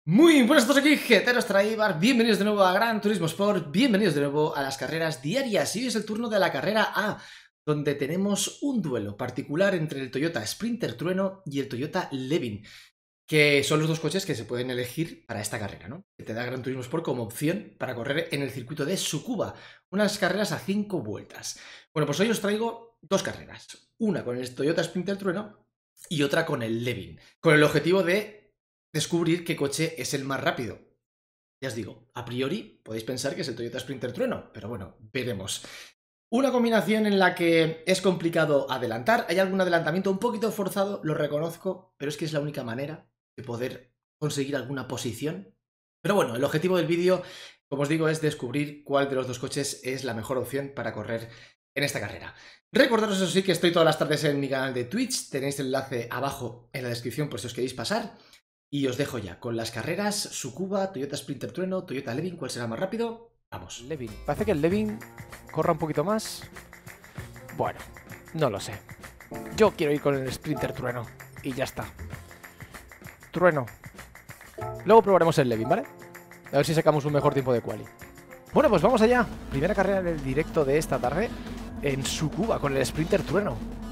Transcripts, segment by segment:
Muy buenas a todos, aquí Geteros Traibar, bienvenidos de nuevo a Gran Turismo Sport, bienvenidos de nuevo a las carreras diarias. Y hoy es el turno de la carrera A, donde tenemos un duelo particular entre el Toyota Sprinter Trueno y el Toyota Levin, que son los dos coches que se pueden elegir para esta carrera, ¿no? Que te da Gran Turismo Sport como opción para correr en el circuito de Tsukuba, unas carreras a 5 vueltas. Bueno, pues hoy os traigo dos carreras, una con el Toyota Sprinter Trueno y otra con el Levin, con el objetivo de descubrir qué coche es el más rápido. Ya os digo, a priori podéis pensar que es el Toyota Sprinter Trueno, pero bueno, veremos. Una combinación en la que es complicado adelantar, hay algún adelantamiento un poquito forzado, lo reconozco, pero es que es la única manera de poder conseguir alguna posición. Pero bueno, el objetivo del vídeo, como os digo, es descubrir cuál de los dos coches es la mejor opción para correr en esta carrera. Recordaros, eso sí, que estoy todas las tardes en mi canal de Twitch, tenéis el enlace abajo en la descripción por si os queréis pasar. Y os dejo ya con las carreras, Tsukuba, Toyota Sprinter Trueno, Toyota Levin, ¿cuál será más rápido? Vamos. Levin. Parece que el Levin corra un poquito más. Bueno, no lo sé. Yo quiero ir con el Sprinter Trueno. Y ya está. Trueno. Luego probaremos el Levin, ¿vale? A ver si sacamos un mejor tiempo de quali. Bueno, pues vamos allá. Primera carrera del directo de esta tarde en Tsukuba con el Sprinter Trueno.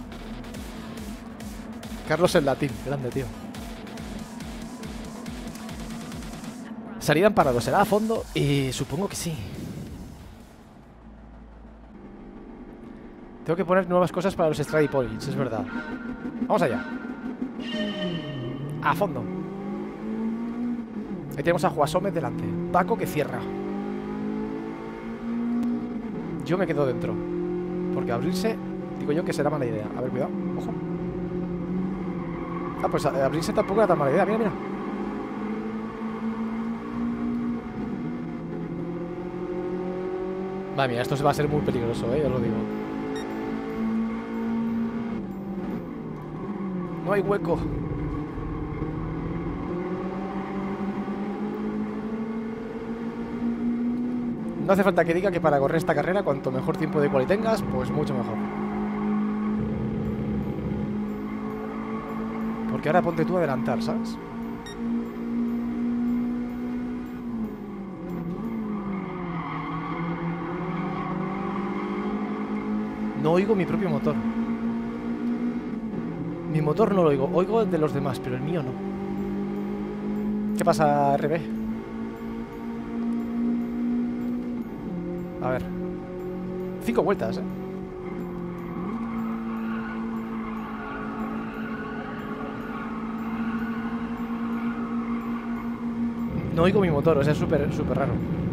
Carlos en latín. Grande, tío. Salida en parado, será a fondo y supongo que sí. Tengo que poner nuevas cosas para los Stradi Points, es verdad. Vamos allá. A fondo. Ahí tenemos a Juasome delante. Paco que cierra. Yo me quedo dentro. Porque abrirse, digo yo que será mala idea. A ver, cuidado, ojo. Ah, pues abrirse tampoco era tan mala idea, mira, mira. Madre mía, esto va a ser muy peligroso, ya os lo digo. No hay hueco. No hace falta que diga que para correr esta carrera, cuanto mejor tiempo de quali tengas, pues mucho mejor. Porque ahora ponte tú a adelantar, ¿sabes? No oigo mi propio motor. Mi motor no lo oigo. Oigo el de los demás, pero el mío no. ¿Qué pasa, RB? A ver. 5 vueltas, No oigo mi motor, o sea, es súper raro.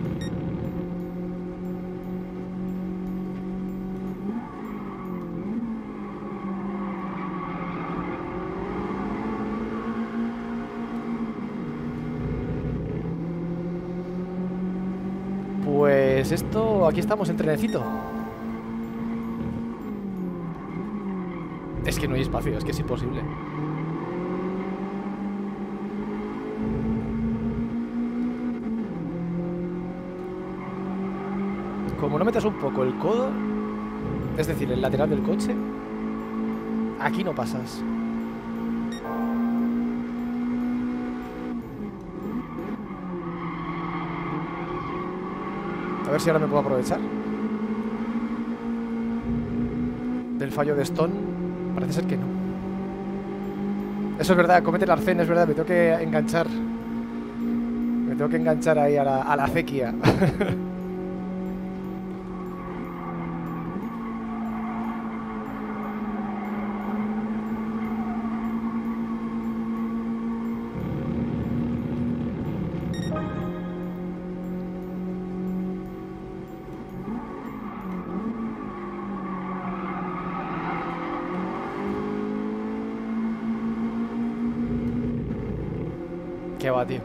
Pues esto, aquí estamos en trenecito. Es que no hay espacio, es que es imposible. Como no metas un poco el codo, es decir, el lateral del coche, aquí no pasas. A ver si ahora me puedo aprovechar del fallo de Stone. Parece ser que no. Eso es verdad, comete el arcén, es verdad. Me tengo que enganchar. Me tengo que enganchar ahí a la acequia. ¿Qué va, tío?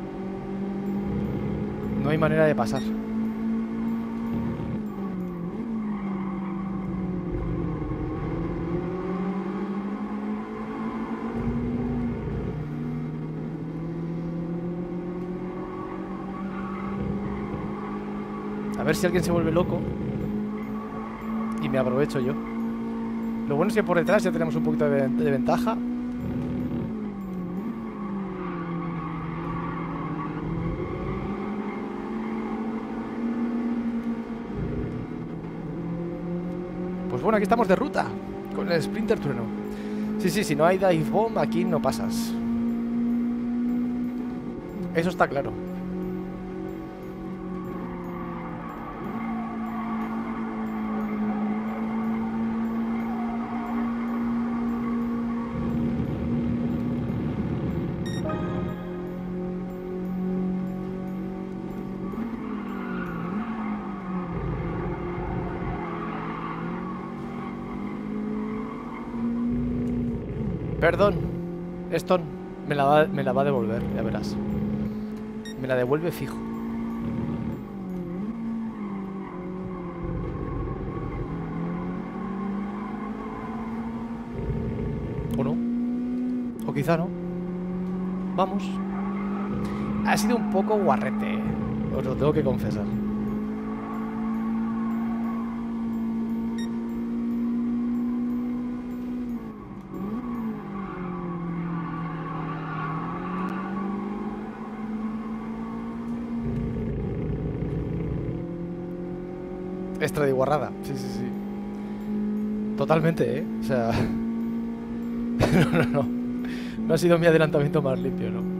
No hay manera de pasar. A ver si alguien se vuelve loco y me aprovecho yo. Lo bueno es que por detrás ya tenemos un poquito de ventaja. Pues bueno, aquí estamos de ruta con el Sprinter Trueno. Sí, si no hay dive bomb aquí no pasas. Eso está claro. Perdón, Stone, me la va a devolver, ya verás. Me la devuelve fijo. ¿O no? O quizá no. Vamos. Ha sido un poco guarrete, os lo tengo que confesar. Extradiguarrada, sí. Totalmente, o sea... No. No ha sido mi adelantamiento más limpio, ¿no?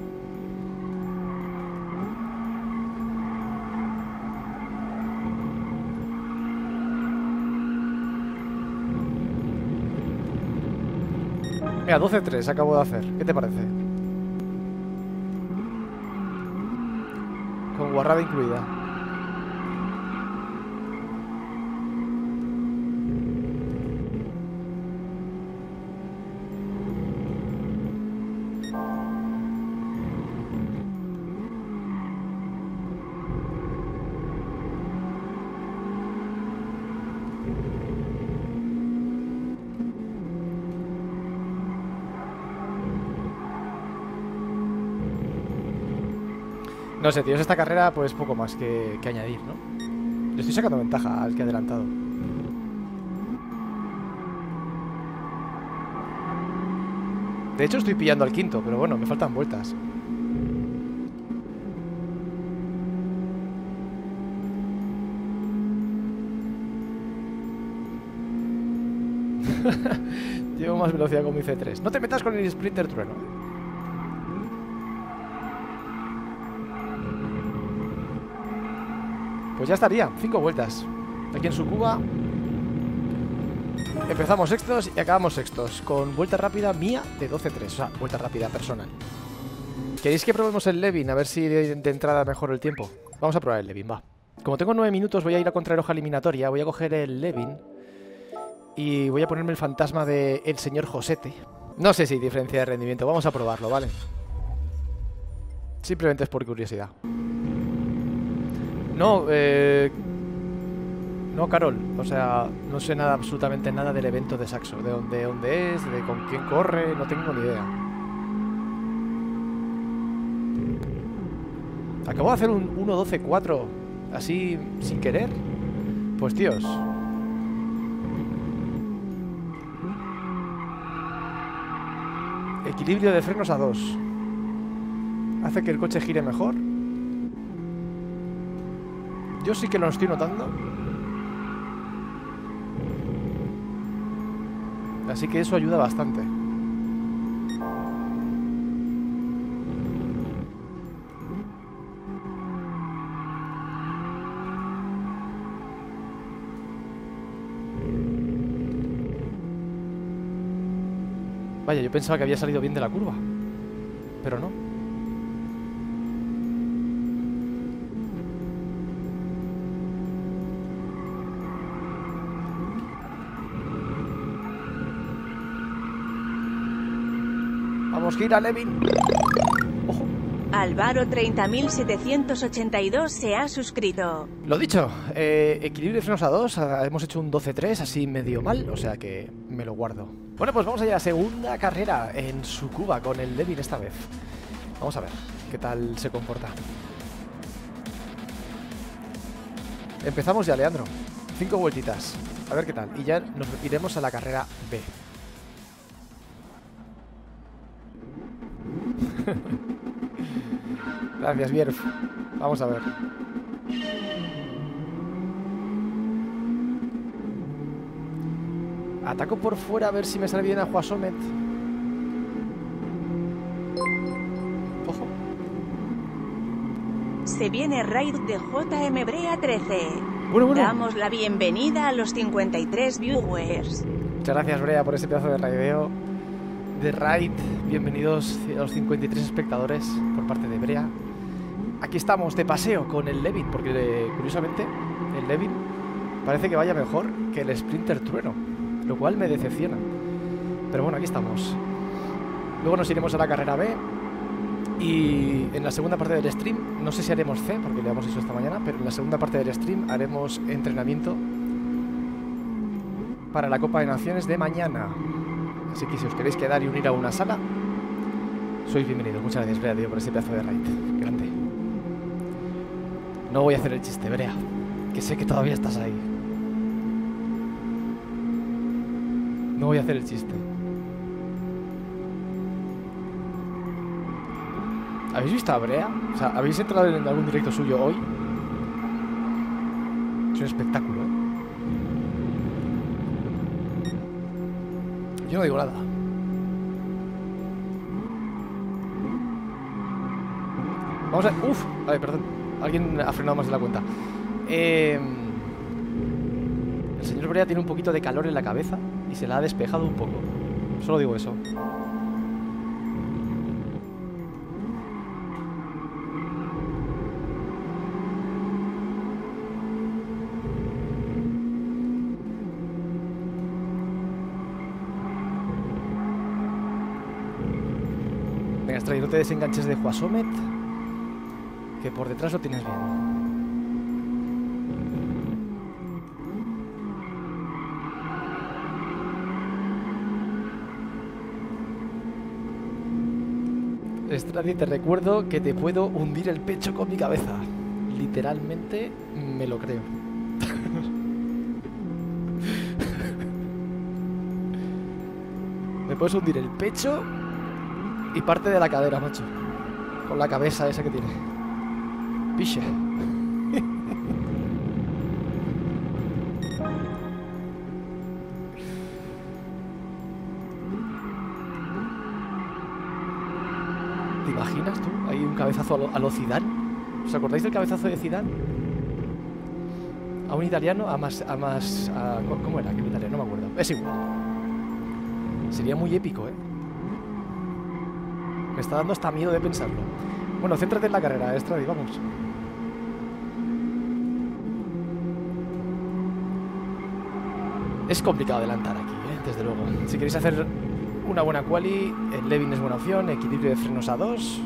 Mira, 12-3 acabo de hacer. ¿Qué te parece? Con guarrada incluida. No sé, tíos, esta carrera pues poco más que añadir, ¿no? Le estoy sacando ventaja al que ha adelantado. De hecho estoy pillando al quinto, pero bueno, me faltan vueltas. Llevo más velocidad con mi C3. No te metas con el Sprinter Trueno, ¿eh? Pues ya estaría, 5 vueltas. Aquí en Sucuba empezamos sextos y acabamos sextos. Con vuelta rápida mía de 12-3. O sea, vuelta rápida personal. ¿Queréis que probemos el Levin? A ver si de entrada mejora el tiempo. Vamos a probar el Levin, va. Como tengo 9 minutos, voy a ir a contrarreloja eliminatoria. Voy a coger el Levin y voy a ponerme el fantasma de el señor Josete. No sé si hay diferencia de rendimiento. Vamos a probarlo, ¿vale? Simplemente es por curiosidad. No, no, Carol. O sea, no sé nada, absolutamente nada del evento de Saxo. De dónde es, de con quién corre, no tengo ni idea. Acabo de hacer un 1-12-4 así, sin querer. Pues tíos, equilibrio de frenos a 2. Hace que el coche gire mejor. Yo sí que lo estoy notando. Así que eso ayuda bastante. Vaya, yo pensaba que había salido bien de la curva, pero no. Vamos, gira, Levin. Ojo. Álvaro 30.782 se ha suscrito. Lo dicho, equilibrio de frenos a 2. Hemos hecho un 12-3 así medio mal, o sea que me lo guardo. Bueno, pues vamos allá a la segunda carrera en Sucuba con el Levin esta vez. Vamos a ver qué tal se comporta. Empezamos ya, Leandro. 5 vueltitas. A ver qué tal. Y ya nos iremos a la carrera B. Gracias, Bierf. Vamos a ver. Ataco por fuera a ver si me sale bien a Juasomet. Ojo. Se viene raid de JM Brea 13. Bueno. Damos la bienvenida a los 53 viewers. Muchas gracias, Brea, por ese pedazo de raideo. De raid. Bienvenidos a los 53 espectadores por parte de Brea. Aquí estamos de paseo con el Levin, porque curiosamente el Levin parece que vaya mejor que el Sprinter Trueno, lo cual me decepciona. Pero bueno, aquí estamos. Luego nos iremos a la carrera B. Y en la segunda parte del stream, no sé si haremos C, porque le hemos hecho esta mañana, pero en la segunda parte del stream haremos entrenamiento para la Copa de Naciones de mañana. Así que si os queréis quedar y unir a una sala, sois bienvenidos. Muchas gracias, Brea, tío, por ese pedazo de raid. Grande. No voy a hacer el chiste, Brea, que sé que todavía estás ahí. No voy a hacer el chiste. ¿Habéis visto a Brea? O sea, ¿habéis entrado en algún directo suyo hoy? Es un espectáculo, ¿eh? Yo no digo nada. Vamos a... ¡Uf! Vale, perdón. Alguien ha frenado más de la cuenta. El señor Brea tiene un poquito de calor en la cabeza y se la ha despejado un poco. Solo digo eso. Venga, Stray, no te desenganches de Juasomet, que por detrás lo tienes bien. Stray, te recuerdo que te puedo hundir el pecho con mi cabeza. Literalmente me lo creo. Me puedes hundir el pecho y parte de la cadera, macho. Con la cabeza esa que tiene. Piche. ¿Te imaginas tú? Hay un cabezazo a lo Zidane. ¿Os acordáis del cabezazo de Zidane? A un italiano, ¿cómo era? ¿Qué italiano? No me acuerdo. Es igual. Sería muy épico, ¿eh? Me está dando hasta miedo de pensarlo. Bueno, céntrate en la carrera, Stradi, vamos. Es complicado adelantar aquí, desde luego. Si queréis hacer una buena quali, el Levin es buena opción, equilibrio de frenos a 2.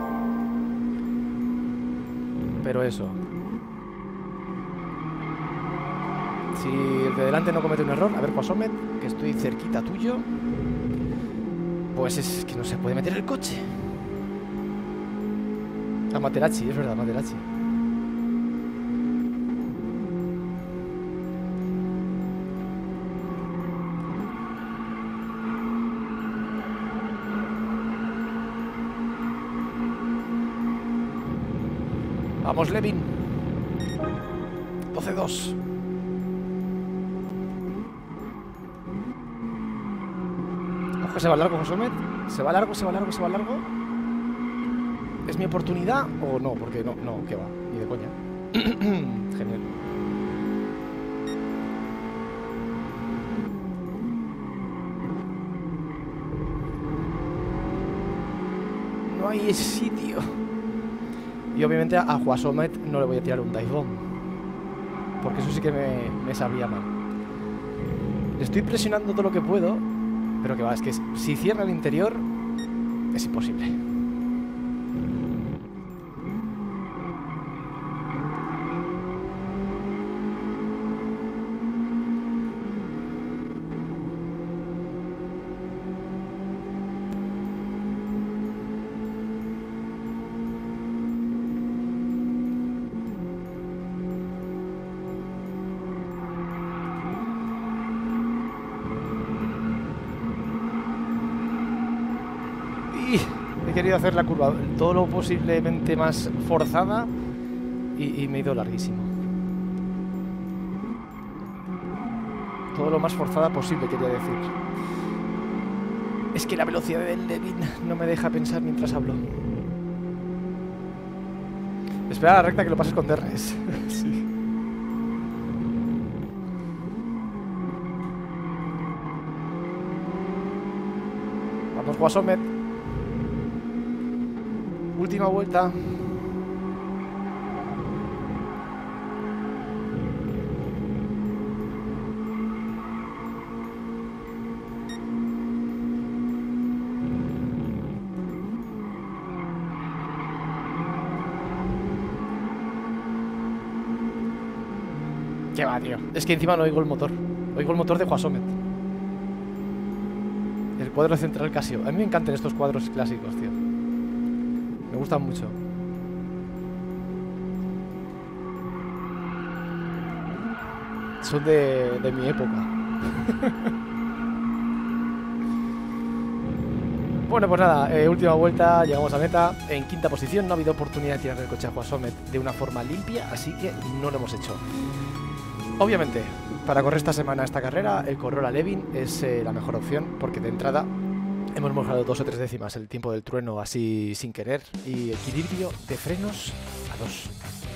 Pero eso. Si el de delante no comete un error, a ver, Juasomet, que estoy cerquita tuyo, pues es que no se puede meter el coche. A Materazzi, es verdad, Materazzi. Vamos, Levin. 12-2. Ojo, se va largo, Josumet. Se va largo, se va largo, se va largo. ¿Es mi oportunidad o no? Porque no, que va, ni de coña. Genial. No hay sitio. Y obviamente a Juasomet no le voy a tirar un dive bomb, porque eso sí que me sabría mal. Le estoy presionando todo lo que puedo, pero que va, es que si cierra el interior es imposible. He querido hacer la curva todo lo posiblemente más forzada y me he ido larguísimo. Todo lo más forzada posible, quería decir. Es que la velocidad del Levin no me deja pensar mientras hablo. Espera la recta que lo pases con DRS. Sí. Vamos, Guasomet. Última vuelta. Qué va, tío. Es que encima no oigo el motor. Oigo el motor de Guasomet. El cuadro central Casio. A mí me encantan estos cuadros clásicos, tío. Me gustan mucho. Son de mi época. Bueno, pues nada, última vuelta, llegamos a meta. En quinta posición, no ha habido oportunidad de tirar el coche a Guasomet de una forma limpia, así que no lo hemos hecho. Obviamente, para correr esta semana esta carrera, el Corolla Levin es la mejor opción, porque de entrada hemos mejorado 2 o 3 décimas el tiempo del trueno así sin querer, y equilibrio de frenos a 2.